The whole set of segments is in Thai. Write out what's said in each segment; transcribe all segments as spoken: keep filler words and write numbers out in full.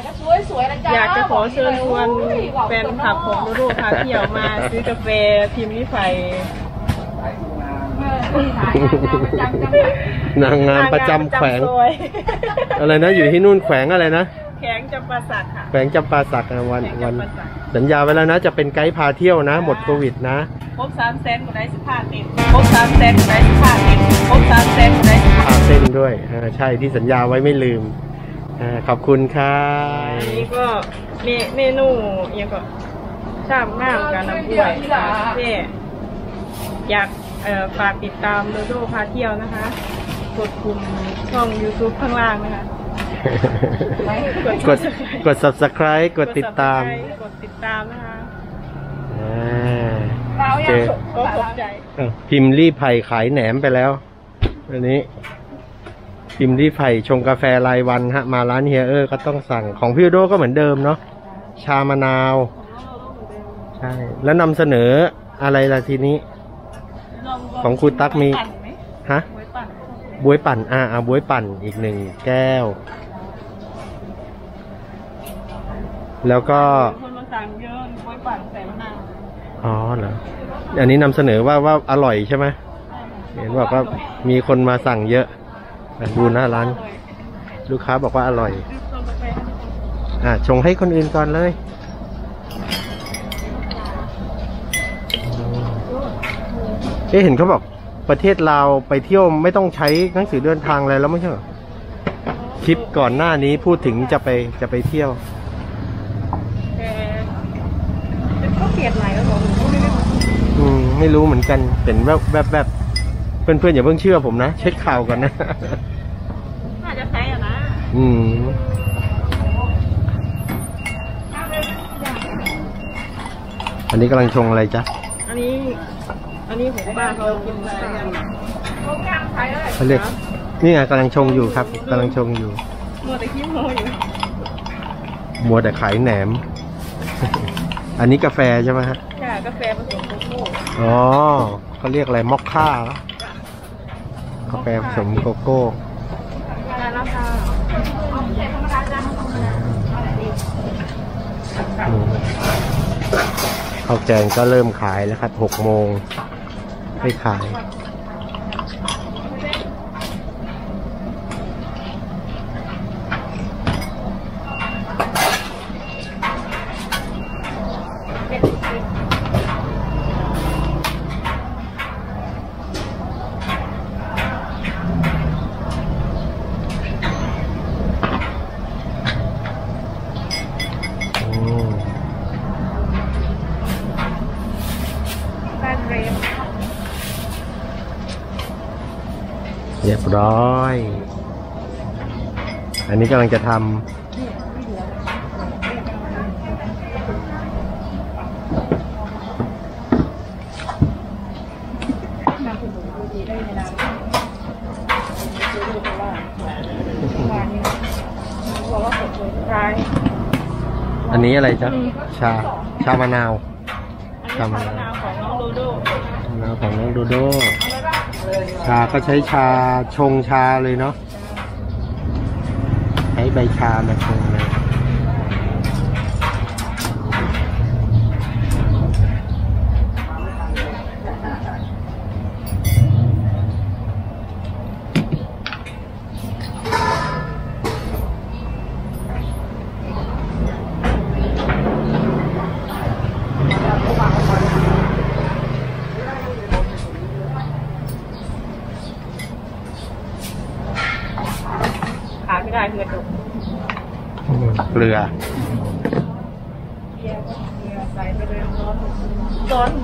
อยากจะขอเชิญชวนแฟนคลับของโดโดพาเที่ยวมาซื้อกาแฟพิมพ์ริไฟนางงามประจำแขวงอะไรนะอยู่ที่นู่นแขวงอะไรนะแขวงจำปาสักค่ะแขวงจำปาสักวันวันสัญญาไว้แล้วนะจะเป็นไกด์พาเที่ยวนะหมดโควิดนะครบสามแสนกว่าได้สิบห้าเต็มครบสามแสนกว่าได้สิบห้าเต็มครบสามแสนกว่าได้สิบห้าเส้นด้วยใช่ที่สัญญาไว้ไม่ลืมขอบคุณครับอันนี้ก็เมนูยังก็ชามง่ามกันน้ำป่วยที่อยากฝากติดตามโดโดพาเที่ยวนะคะกดปุ่มช่อง ยูทูบ ข้างล่างนะคะกดกด ซับสไครบ์ กดติดตามกดติดตามนะคะเจอพิมพ์รีไผ่ขายแหนมไปแล้วอันนี้พิมพ์รีไผ่ชงกาแฟรายวันฮะมาร้านเฮียเออร์ก็ต้องสั่งของพี่โดก็เหมือนเดิมเนาะชามะนาวใช่แล้วนำเสนออะไรล่ะทีนี้ของคุณตั๊กมีฮะบวยปั่นอ่าอ่าบวยปั่นอีกหนึ่งแก้วแล้วก็คนมาสั่งเยอะบวยปั่นใส่มะนาวอ๋อเหรออันนี้นำเสนอว่าว่าอร่อยใช่ไหมเห็นบอกว่ามีคนมาสั่งเยอะดูหน้าร้านลูกค้าบอกว่าอร่อยอ่าชงให้คนอื่นก่อนเลยเอ๊ะเห็นเขาบอกประเทศลาวไปเที่ยวไม่ต้องใช้หนังสือเดินทางอะไรแล้วไม่ใช่เหรอคลิปก่อนหน้านี้พูดถึงจะไปจะไปเที่ยวก็เปลี่ยนใหม่แล้วบอกอืมไม่รู้เหมือนกันเห็นแบบแบบแบบเพื่อนๆอย่าเพิ่งเชื่อผมนะเช็คข่าวก่อนนะน่าจะใช้อ่ะนะอืมอันนี้กำลังชงอะไรจ๊ะอันนี้อันนี้ผมป้าเขากินอะไรกันเขาเรียกนี่ไงกำลังชงอยู่ครับกำลังชงอยู่มัวแต่ขี้โมอยู่มัวแต่ขายแหนมอันนี้กาแฟใช่ไหมฮะใช่กาแฟผสมโกโก้อ๋อเขาเรียกอะไรมอคค่ากาแฟผสมโกโก้ข้าวแกงก็เริ่มขายแล้วครับหกโมงให้ขายเรียบร้อยอันนี้กำลังจะทำอันนี้อะไรจ๊ะชาชามะนาวชามะนาวของน้องโดโดมะนาวของน้องโดโดชาก็ใช้ชาชงชาเลยเนาะใช้ใบชามาชงเลยได้เกลือเกลือใส่ไปเลยร้อนร้อน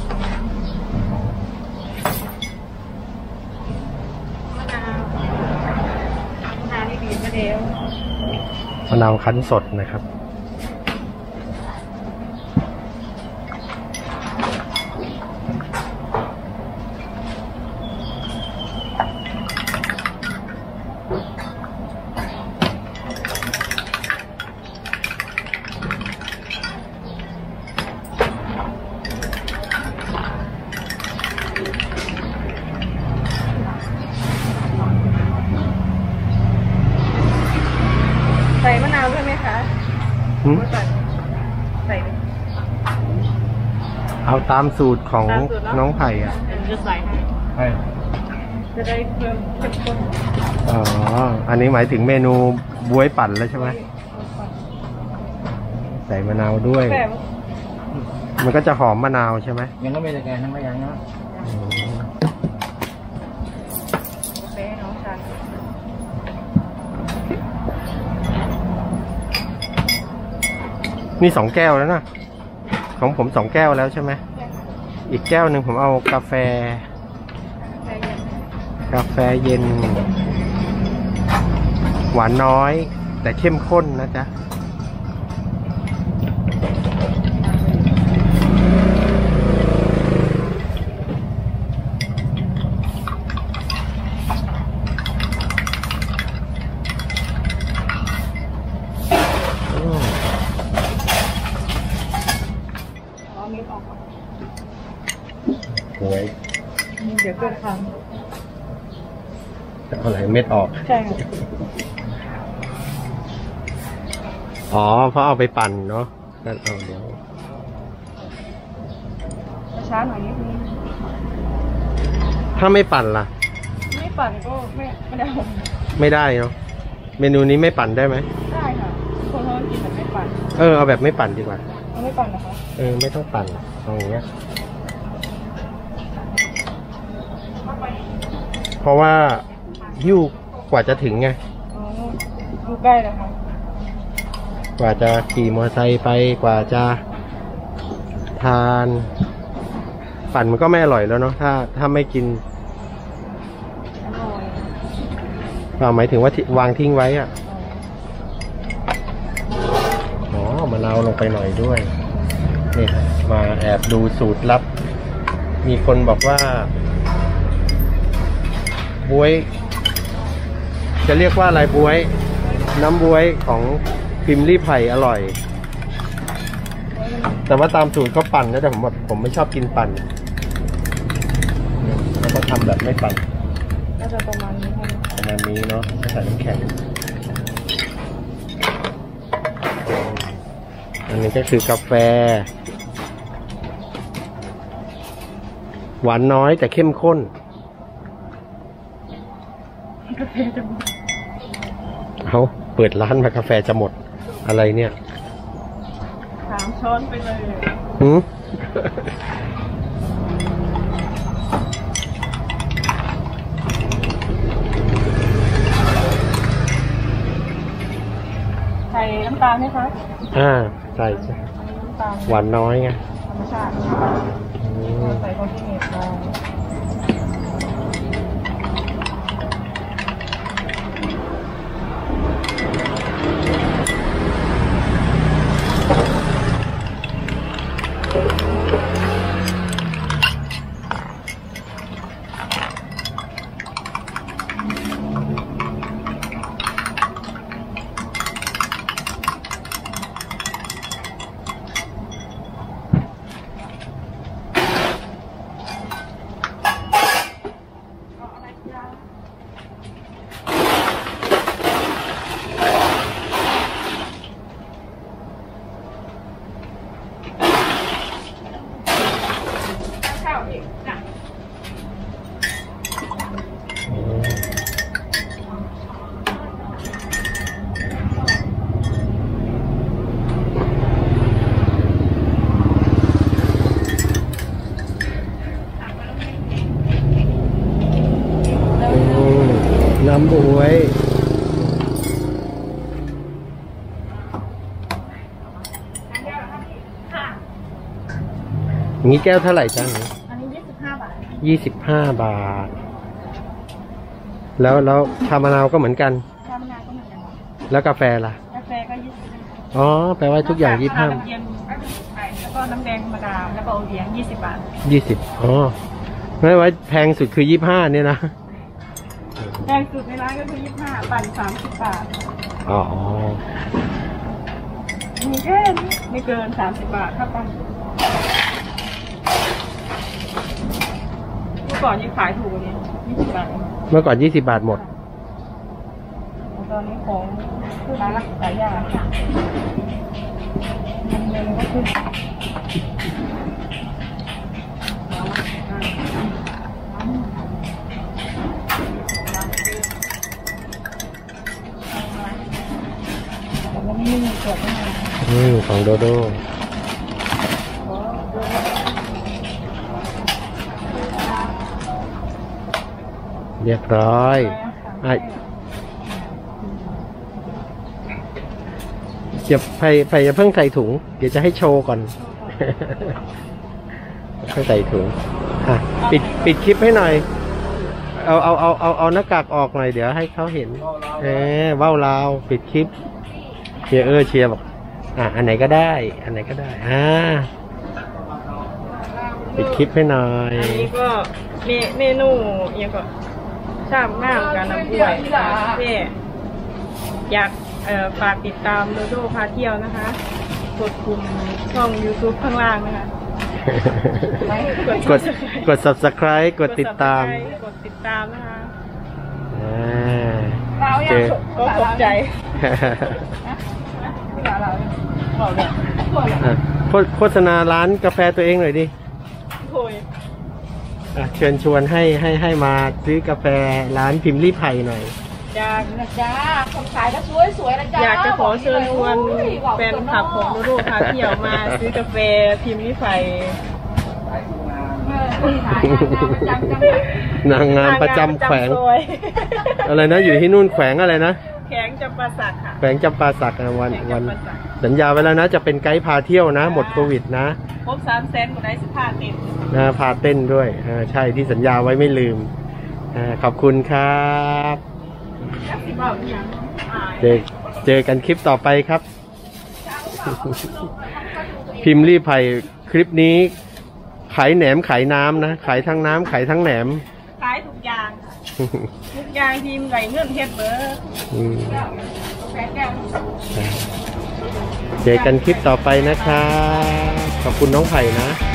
มะนาวมะนาวนี่บีบมาแล้วมะนาวคั้นสดนะครับใส่มะนาวด้วยไหมไหมคะหืมใส่เอาตามสูตรของตามสูตรเนอะน้องไผ่อ่ะจะใส่ให้จะได้เพิ่มเข้มข้นอ๋อ อันนี้หมายถึงเมนูบ๊วยปั่นแล้วใช่ไหมใส่มะนาวด้วยแบบมันก็จะหอมมะนาวใช่ไหมยังก็ไม่ได้แกนั่งไม่ยังนะอืมโอเคน้องชายนี่สองแก้วแล้วนะ ของผมสองแก้วแล้วใช่ไหม อีกแก้วหนึ่งผมเอากาแฟ กาแฟเย็น หวานน้อย แต่เข้มข้นนะจ๊ะอ๋อมีออกก่อนหวยเดี๋ยวเกิดความจะเอาอะไรเม็ดออกใช่ค่ะอ๋อ เพราะเอาไปปั่นเนาะนั่นเอาเดี๋ยวช้าหน่อยนิดนึงถ้าไม่ปั่นล่ะไม่ปั่นก็ไม่ไม่ได้ไม่ได้เนาะ เมนูนี้ไม่ปั่นได้ไหมได้ค่ะคนเขากินแบบไม่ปั่นเออ เอาแบบไม่ปั่นดีกว่าเขาไม่ปั่นนะคะเออ ไม่ต้องปั่นเอาอย่างเงี้ย เพราะว่าหิ้วกว่าจะถึงไงอ๋อดูใกล้แล้วค่ะกว่าจะขี่มอเตอร์ไซค์ไปกว่าจะทาน ปั่นมันก็ไม่อร่อยแล้วเนาะถ้าถ้าไม่กินอร่อยเปล่าหมายถึงว่าที่วางทิ้งไว้อะอ๋อมะนาวลงไปหน่อยด้วย นี่ครับมาแอบดูสูตรลับ มีคนบอกว่าบ๊วย จะเรียกว่าอะไรบ๊วย น้ำบ๊วยของพิมพ์ลี่ไผ่อร่อย แต่ว่าตามสูตรเขาปั่นนะแต่ผมแบบผมไม่ชอบกินปั่นแล้วก็ทำแบบไม่ปั่นก็จะประมาณนี้ค่ะประมาณนี้เนาะใส่น้ำแข็ง อันนี้ก็คือกาแฟ หวานน้อยแต่เข้มข้นกาแฟจะหมดเอาเปิดร้านมากาแฟจะหมดอะไรเนี่ยสามช้อนไปเลยหืมใส่น้ำตาลไหมคะอ่าใส่ใส่น้ำตาลหวานน้อยไงธรรมชาติอืมใส่คอนที่เนตมาข้าวอีกจ้ะอืมน้ำบวยอย่างนี้แก้วเท่าไหร่จ๊ะอันนี้ยี่สิบห้าบาทยี่สิบห้าบาท แล้วแล้วชามะนาวก็เหมือนกันชามะนาวก็เหมือนกันแล้วกาแฟล่ะกาแฟก็ยี่สิบอ๋อ แปลว่าทุกอย่างยี่สิบห้าน้ำเย็นแล้วก็น้ำแดงธรรมดาแล้วก็โอเลี้ยงยี่สิบบาทยี่สิบอ๋อ ไม่ไว้แพงสุดคือยี่สิบห้าเนี่ยนะแพงสุดในร้านก็คือยี่สิบห้าปั่นสามสิบบาทอ๋อมีแค่นี้ไม่เกินสามสิบบาทถ้าปั่นเมื่อก่อนยังขายถูกกว่านี้ยี่สิบบาทเมื่อก่อนยี่สิบบาทหมดตอนนี้ของมาละหลายอย่างเมนูก็ขึ้นอืมของโดโดเรียบร้อยอ่ะเดี๋ยวไผ่ไผ่จะเพิ่งใส่ถุงเดี๋ยวจะให้โชว์ก่อนเพิ่งใส่ถุงอ่ะปิดปิดคลิปให้หน่อยเอาเอาเอาเอาเอาหน้ากากออกหน่อยเดี๋ยวให้เขาเห็นเออว้าวลาวปิดคลิปเชียร์เออเชียร์บอกอ่ะอันไหนก็ได้อันไหนก็ได้อ่าปิดคลิปให้หน่อยอันนี้ก็เมเมนูยังก็ชามง่ามกันน้ำป่วยเพ่อยากเอ่อฝากติดตามโดโดพาเที่ยวนะคะกดปุ่มช่อง YouTube ข้างล่างนะคะกดกด subscribe กดติดตามกดติดตามนะคะอ่าเจอก็ขอบใจโฆษณาร้านกาแฟตัวเองหน่อยดิเชิญชวนให้ให้ให้มาซื้อกาแฟร้านพิมพ์ลี่ไผ่หน่อยอยากจ้าคนขายก็สวยสวยนะจ้าอยากจะขอเชิญชวนแฟนคลับของโดโดพาเที่ยวมาซื้อกาแฟพิมพ์ลี่ไผ่นางงามประจำแขวงอะไรนะอยู่ที่นู่นแขวงอะไรนะแขวงจำปาสักค่ะแขวงจำปาสักวันวันสัญญาไว้แล้วนะจะเป็นไกด์พาเที่ยวนะหมดโควิดนะครบสามแสนก็ได้สิบห้าเต้นนะพาเต้นด้วยอ่าใช่ที่สัญญาไว้ไม่ลืมอ่าขอบคุณครับเจอเจอกันคลิปต่อไปครับพิมพ์ลี่ไผ่คลิปนี้ขายแหนมขายน้ำนะขายทั้งน้ำขายทั้งแหนมขายทุกอย่างทุกอย่างทีมไหลเงื่อนเฮ็ดเบอร์เจอกันคลิปต่อไปนะครับขอบคุณน้องไผ่นะ